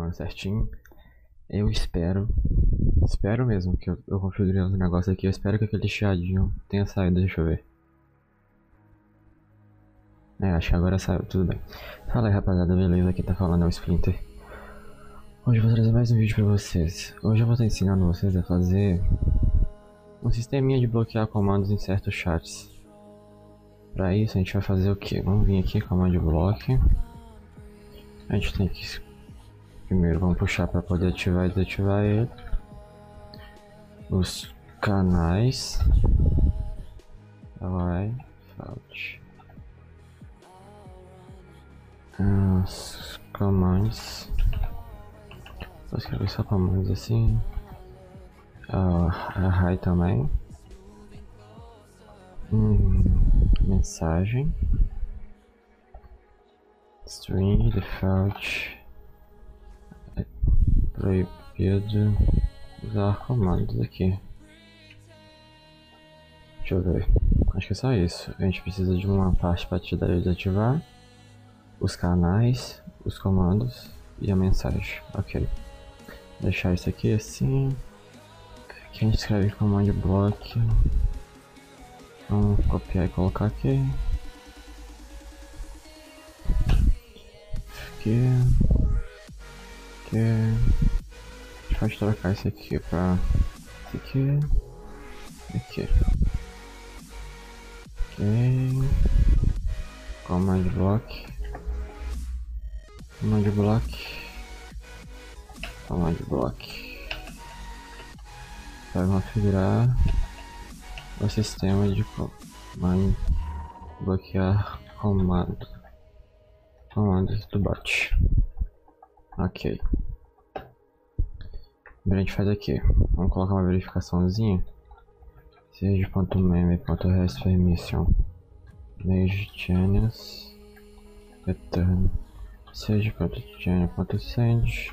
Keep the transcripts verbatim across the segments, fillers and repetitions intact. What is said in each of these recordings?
funcionando certinho. Eu espero, espero mesmo que eu, eu configurei o negócio aqui. Eu espero que aquele chiadinho tenha saído, deixa eu ver. É, acho que agora saiu, tudo bem. Fala aí, rapaziada, beleza? Aqui tá falando é o Splinter. Hoje eu vou trazer mais um vídeo pra vocês. Hoje eu vou estar ensinando vocês a fazer um sisteminha de bloquear comandos em certos chats. Para isso a gente vai fazer o que? Vamos vir aqui, comando block. A gente tem que primeiro vamos puxar para poder ativar e desativar ele. Os canais. Vai, falte. Os comandos. Vou escrever só comandos assim. Uh, a high também. Hum, mensagem. String default. É proibido usar comandos aqui. Deixa eu ver. Acho que é só isso. A gente precisa de uma parte para te dar e desativar. Os canais, os comandos e a mensagem. Ok. Deixar isso aqui assim. Aqui a gente escreve command block. Vamos copiar e colocar aqui. Aqui. Aqui. A gente pode trocar isso aqui para isso aqui. Aqui. Ok. Command block. Command block. Command block. Vai configurar o sistema de comando bloquear comando comandos do bot. Ok. A gente faz aqui. Vamos colocar uma verificaçãozinha. Seja.meme.rest permission Mage channels return seja.channel.send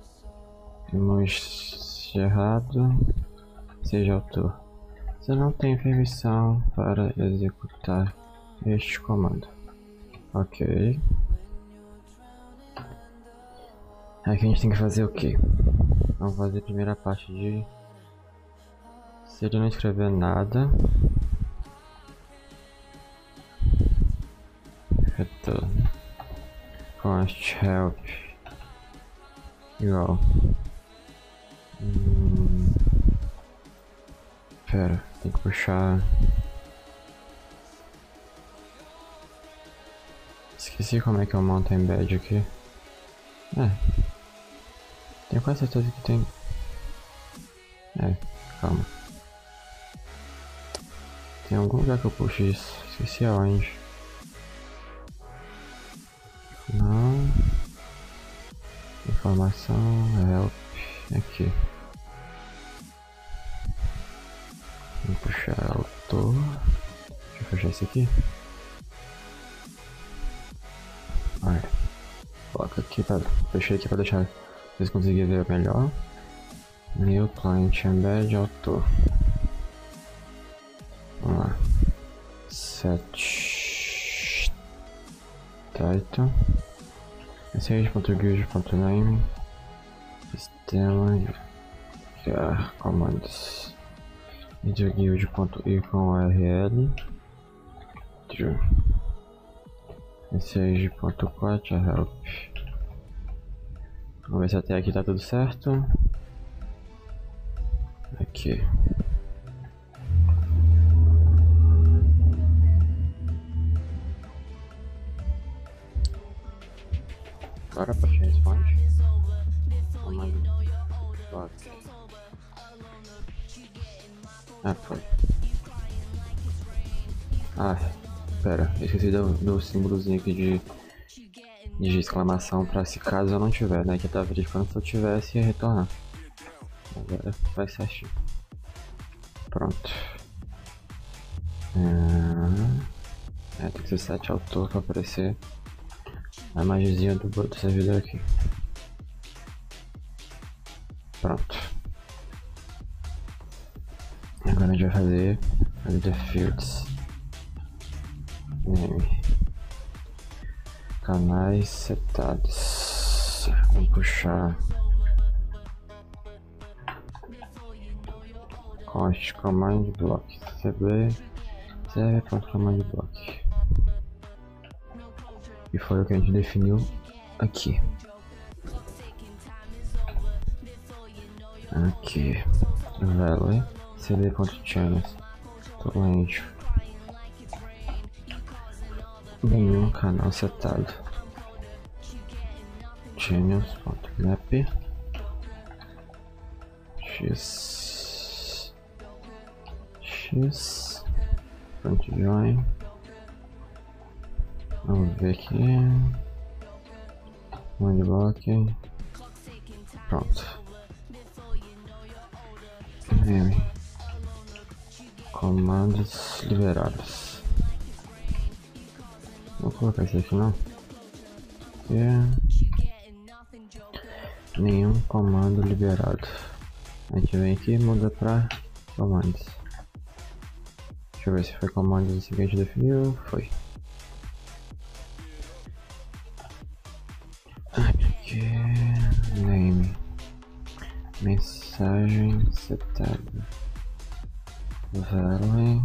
emoji errado seja autor. Você não tem permissão para executar este comando. Ok. Aqui a gente tem que fazer o que? Vamos fazer a primeira parte de... Se ele não escrever nada, return const help igual. Hum, pera, tem que puxar. Esqueci como é que eu monto embed aqui. É, tenho quase certeza que tem. É, calma. Tem algum lugar que eu puxo isso. Esqueci aonde. Não. Informação, help. Aqui. Vou puxar autor. Deixa eu fechar isso aqui. Olha. Coloca aqui para. Fechei aqui para deixar vocês conseguirem ver melhor. New client embed autor. Vamos lá. Set title. Message.guild.name. Sistema de criar comandos. Guild.icon.url. True. Message.quat help. Vamos ver se até aqui tá tudo certo. Aqui. Agora para responde. Ah, foi. Ah, pera, esqueci do, do símbolozinho aqui de, de exclamação para se caso eu não tiver, né? Que eu tava verificando se eu tivesse ia retornar. Agora vai certinho. Pronto. É, tem que ser set autor para aparecer a imagenzinha do, do servidor aqui. Pronto. Agora a gente vai fazer as the fields. Name. Canais setados. Vamos puxar const command block cb serve.command block, e foi o que a gente definiu aqui. Aqui value cd.channels totalmente nenhum canal setado, channels.map x x front join. Vamos ver aqui, command block, pronto. Name comandos liberados. Vou colocar isso aqui não. E nenhum comando liberado. A gente vem aqui e muda para comandos. Deixa eu ver se foi comandos assim que a gente definiu. Foi. Aqui, name, mensagem setada, value,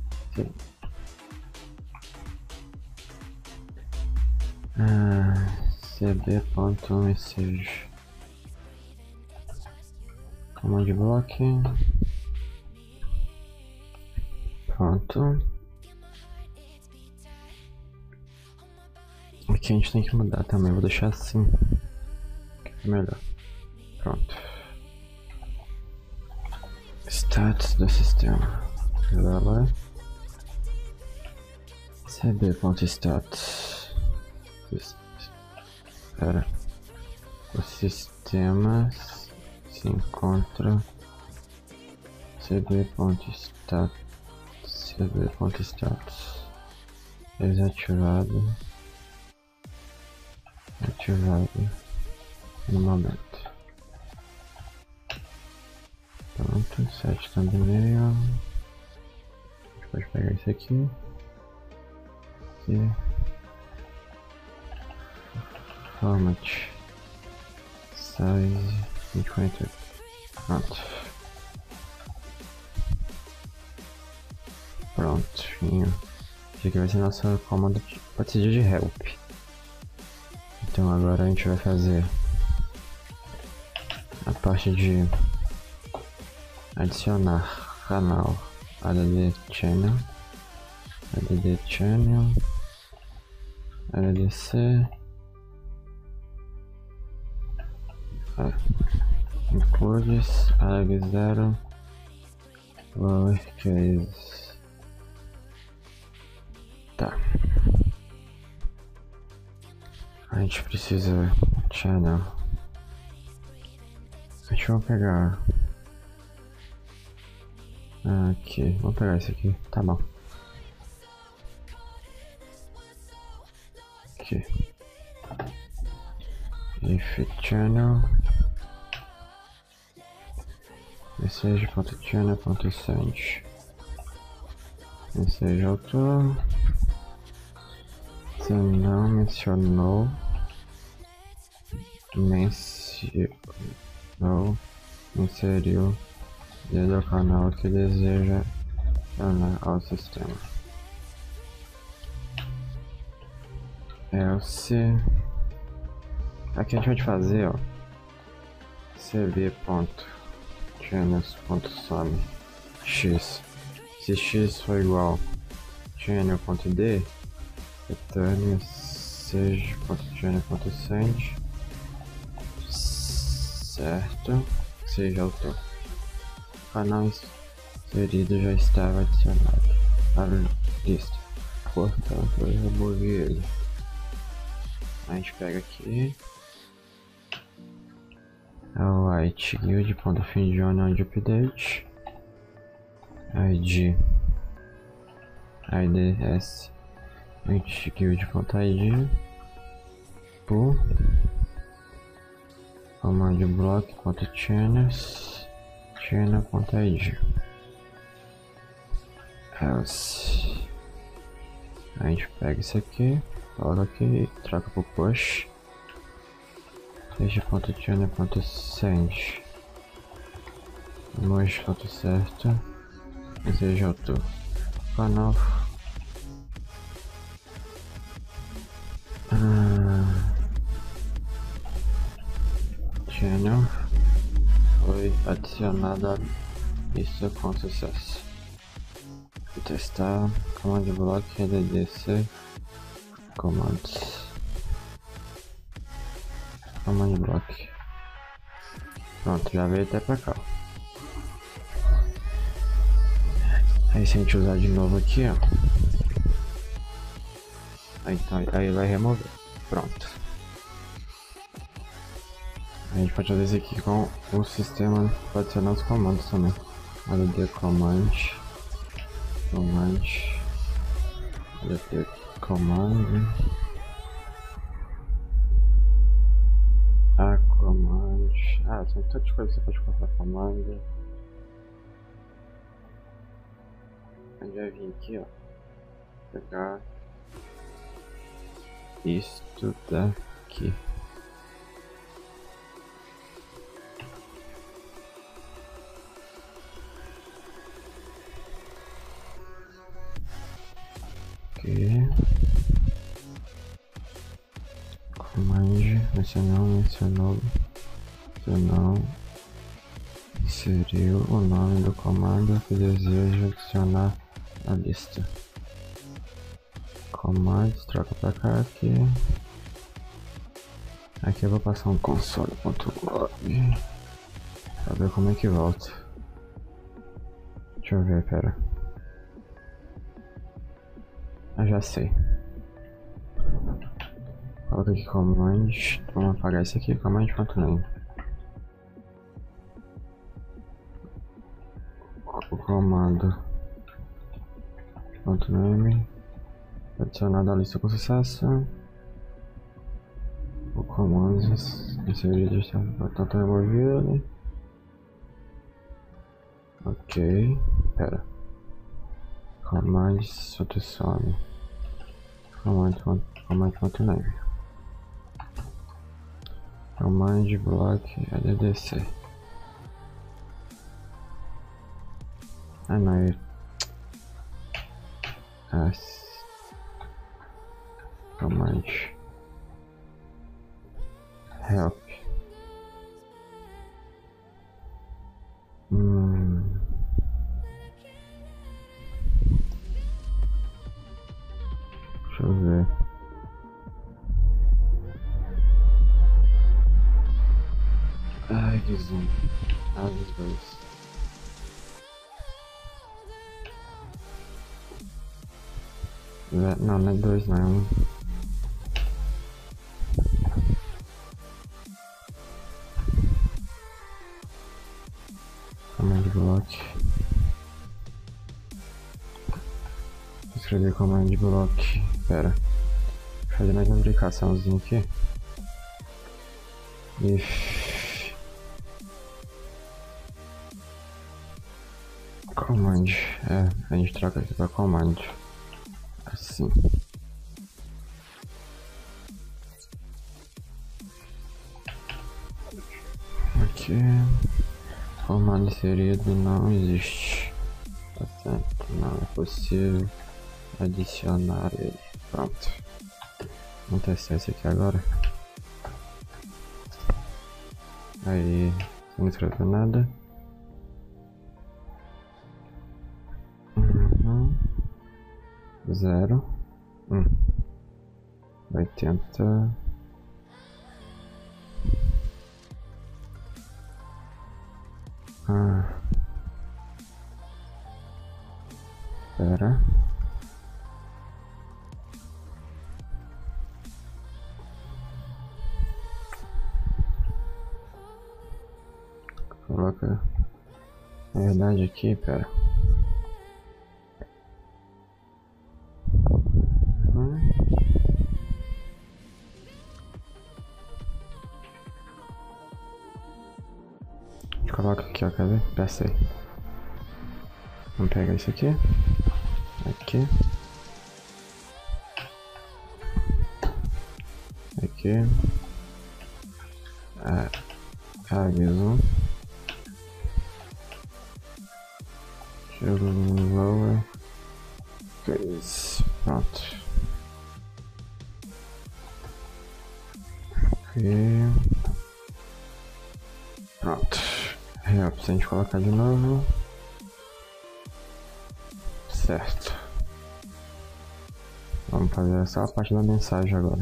ah, cb.message, command block, pronto. Aqui a gente tem que mudar também, vou deixar assim, que é melhor. Pronto. Status do sistema. Value cb.status. Espera. O sistema se encontra cb.status cb.status desativado, ativado no momento. Pronto, set thumbnail. A gente pode pegar isso aqui e format size vinte e quarenta e oito. Pronto. Prontinho. Isso aqui vai ser nossa comando de partida de help. Então agora a gente vai fazer a parte de adicionar canal add channel, add channel, addc, ah, includes arg zero lowercase. Tá, a gente precisa channel. Deixa eu pegar aqui, vamos pegar esse aqui, tá bom. Aqui, if channel message.channel.send, message autor, você não mencionou mencionou inseriu desde o canal que deseja tornar ao sistema. Else, aqui a gente vai fazer, ó, cb.channels.sum x, se x for igual channel.d, return message.channel.send, certo, seja autor. O canal inserido já estava adicionado à lista, portanto eu removi ele. A gente pega aqui o white guild.finjoin update id ids guild.id por command block.channels channel.id else. A gente pega isso aqui, coloca aqui, troca por push Este.tuner.send. Emoji foto certa. Desejo autor. Canal. Ah, channel foi adicionada à lista com sucesso. Vou testar comando block reddc comandos. Comando block. Pronto, já veio até pra cá. Aí se a gente usar de novo aqui, ó. Aí, então, aí vai remover. Pronto. A gente pode fazer isso aqui com o sistema para adicionar os comandos também. Add command. Command. Add command. A command. Ah, tem tantas coisas que você pode colocar comando. A gente vai vir aqui, ó. Pegar isto daqui. Ok. Command, mencionou, mencionou, mencionou, inseriu o nome do comando que deseja adicionar à lista. Comandos, troca pra cá aqui. Aqui eu vou passar um console.log pra ver como é que volta. Deixa eu ver, pera. Ah, já sei. Coloca aqui command. Vamos apagar isso aqui, command.name. O comando .name adicionado à lista com sucesso. O comando inserido está removido. Ok, pera. Command some. Command.name. Command block addc. Ah não, é as command help. Hum. Deixa eu ver. Ai, que zoom. Ah, dos dois. Não, não é dois, não é um. Command block. Vou escrever command block. Pera. Vou fazer mais uma aplicaçãozinha aqui. If command. É, a gente troca aqui pra command. Assim. Aqui. Comando inserido não existe. Portanto, não é possível adicionar ele. Pronto. Vamos testar esse aqui agora. Aí, não escreveu nada. Uhum. Zero. Um. Oitenta. Ah. Pera. Coloca a verdade aqui, pera. Uhum. Coloca aqui, ó, quer ver? Pensei. Vamos pegar isso aqui. Aqui. Aqui. Aviso. Lower case. Pronto. E pronto. Help, se a gente colocar de novo. Certo. Vamos fazer só a parte da mensagem agora.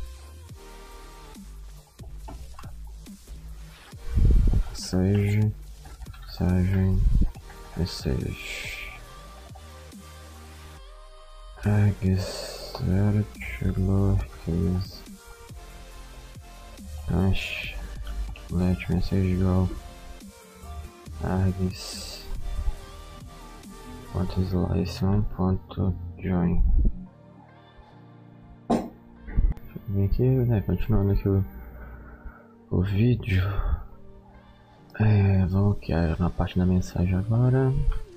Mensagem. Mensagem. Message. Exert lowercase. Dash. Let message go. Args. Ponto slice um ponto join. Vem aqui, né? Continuando aqui o, o vídeo. É, vamos aqui na parte da mensagem agora.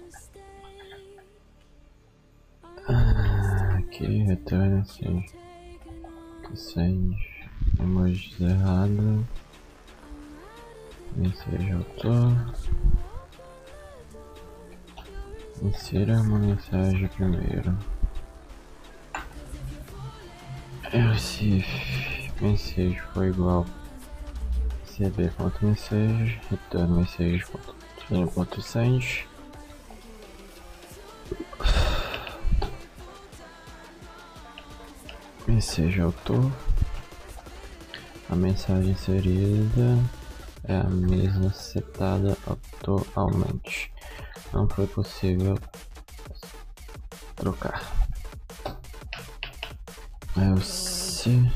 Ah, aqui, return assim. Send emojis errado. Mensagem autor. Insira uma mensagem primeiro. Se mensagem foi igual cb.message, return message.send. Mensagem autor. A mensagem inserida é a mesma setada atualmente. Não foi possível trocar. Else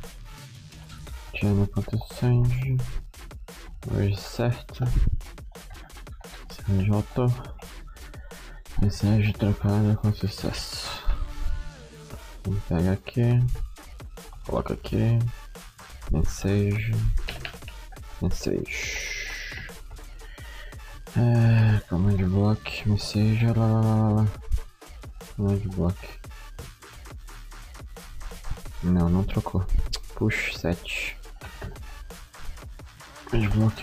channel.send hoje certo. Mensagem autor. Mensagem trocada com sucesso. Vamos pegar aqui, coloca aqui, mensagem, mensagem, é, command block, mensagem, lá, lá, lá, lá, command block, não, não trocou, push set, command block,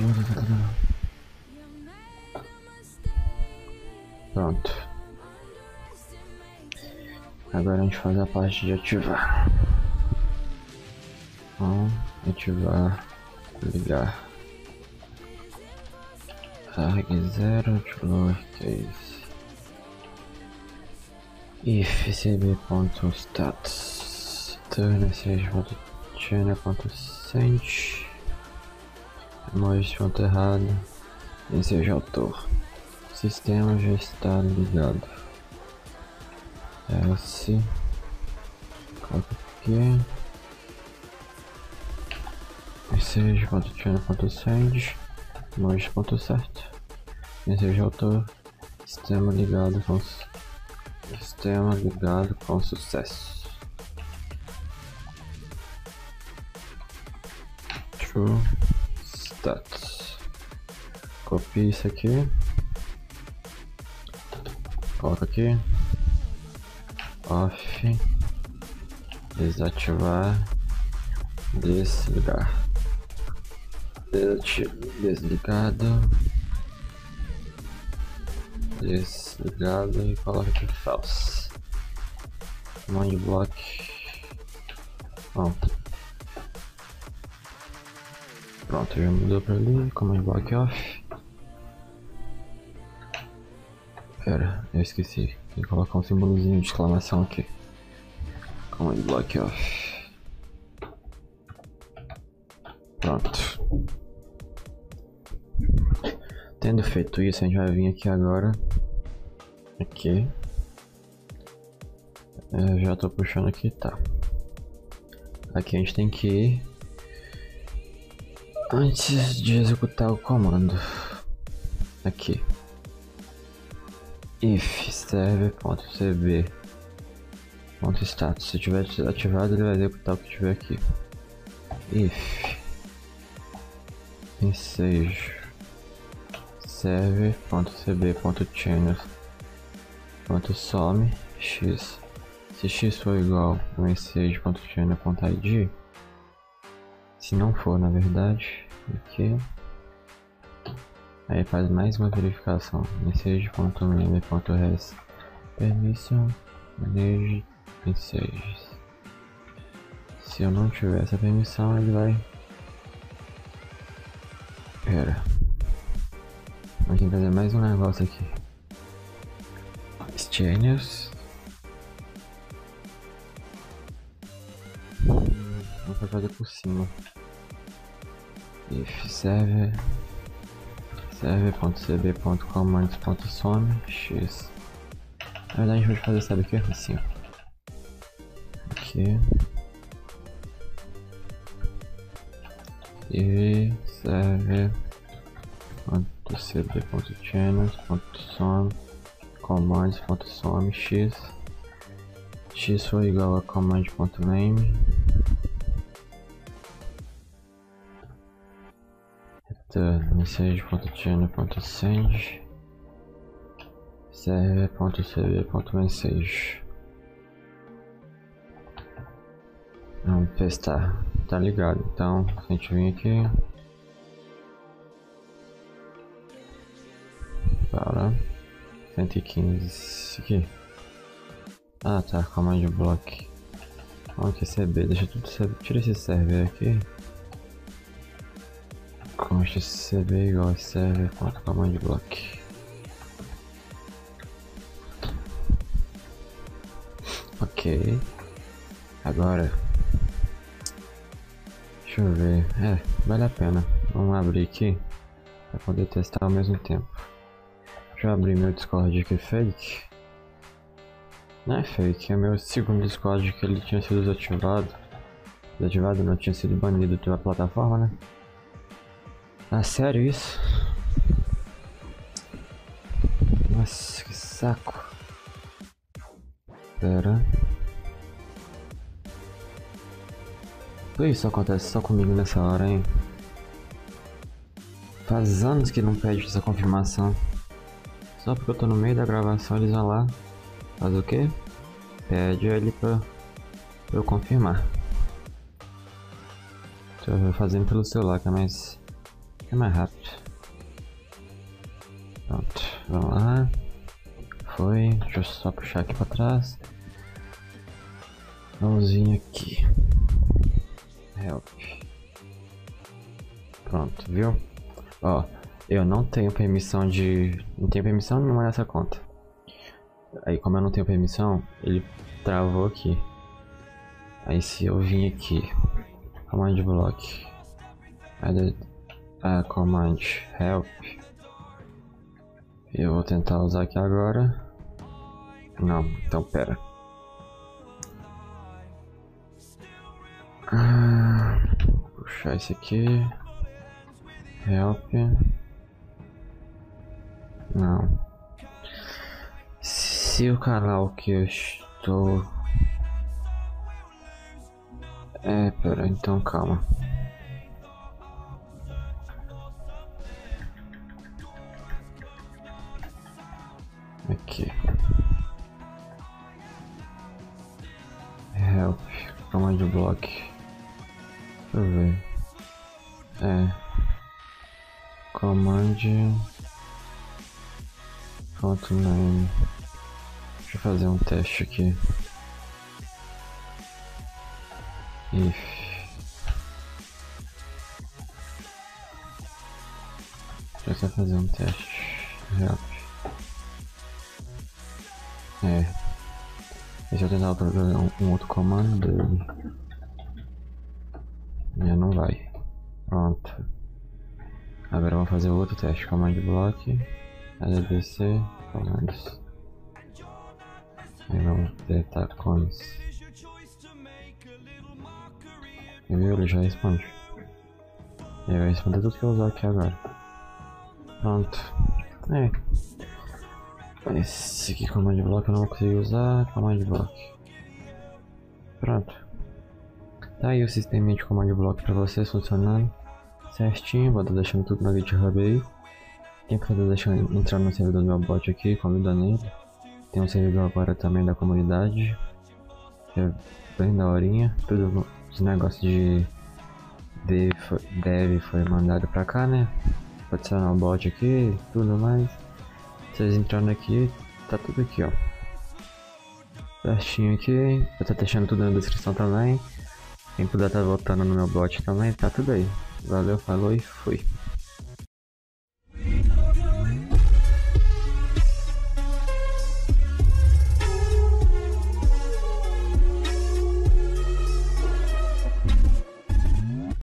pronto. Agora a gente faz a parte de ativar. On, ativar, ligar. Arg zero de lowercase. If cb.status turn message.channel.send emojis ponto errado. Mensagem autor. O sistema já está ligado. Else, coloca aqui, message.channel.send, emojis ponto certo, mensagem autor, sistema ligado com sistema ligado com sucesso. True status. Copia isso aqui, coloca aqui. Off, desativar, desligar, desligado, desligado e coloca aqui false. Command block, pronto, pronto, já mudou para ali. Command block off. Pera, eu esqueci. Tem que colocar um símbolozinho de exclamação aqui. Command block off. Pronto. Tendo feito isso, a gente vai vir aqui agora. Aqui. Eu já tô puxando aqui, tá. Aqui a gente tem que ir antes de executar o comando. Aqui. If server.cb.status. Se tiver ativado, ele vai executar o que tiver aqui. If message server.cb.channel.some x. Se x for igual a message.channel.id, se não for, na verdade, Aqui. Aí faz mais uma verificação. Message.meme.res permission manage messages. Se eu não tiver essa permissão, ele vai. Pera. Vamos ter que fazer mais um negócio aqui. Exchanges. Vamos fazer por cima. If server server.cb.commands.some x. Na verdade a gente vai fazer, sabe o que? Assim. Aqui. E server.cb.channels.some commands.some x. X foi igual a command.name. Message.channel.send server.cb.message. Vamos testar, tá ligado? Então, se a gente vir aqui para cento e quinze aqui. Ah tá, command block. Vamos aqui C B, deixa tudo C B, tira esse server aqui. Consta C B igual a server.command block. Ok. Agora deixa eu ver. É, vale a pena. Vamos abrir aqui para poder testar ao mesmo tempo. Deixa eu abrir meu Discord aqui fake. Não é fake, é meu segundo Discord que ele tinha sido desativado. Desativado não, tinha sido banido pela plataforma, né? Ah, sério isso? Nossa, que saco. Pera. Por isso acontece só comigo nessa hora, hein? Faz anos que não pede essa confirmação. Só porque eu tô no meio da gravação eles vão lá. Faz o quê? Pede ele pra, pra eu confirmar. Tô fazendo pelo celular que é mais... é mais rápido. Pronto, vamos lá. Foi, deixa eu só puxar aqui pra trás. Vamos vir aqui. Help. Pronto, viu? Ó, eu não tenho permissão de... não tenho permissão nenhuma nessa conta. Aí como eu não tenho permissão, ele travou aqui. Aí se eu vim aqui, command block, add a command help, eu vou tentar usar aqui agora. Não, então pera. Ah, puxar esse aqui. Help. Não. Se o canal que eu estou... É, pera, então calma. Aqui. Help. Command block. Deixa eu ver. É. Command. Ponto name. Deixa eu fazer um teste aqui. If. Deixa eu só fazer um teste. Help. É. Deixa eu tentar fazer um, um outro comando dele. Já não vai. Pronto. Agora vamos fazer outro teste. Command block. adbc. Comandos. Aí vamos deletar cones. Viu? Ele já responde. Ele vai responder tudo que eu usar aqui agora. Pronto. É. Esse aqui command block eu não vou conseguir usar. Command block. Pronto. Tá aí o sistema de command block pra vocês funcionando certinho. Vou estar deixando tudo na GitHub aí. Quem quiser deixar entrar no servidor do meu bot aqui, convida nele. Tem um servidor agora também da comunidade. Que é bem daorinha. Tudo os negócios de Dev foi, Dev foi mandado pra cá, né? Pra adicionar o bot aqui, tudo mais. Vocês entrando aqui, tá tudo aqui, ó. Certinho aqui, eu tô estar deixando tudo na descrição também. Quem puder tá voltando no meu bot também, tá tudo aí. Valeu, falou e fui.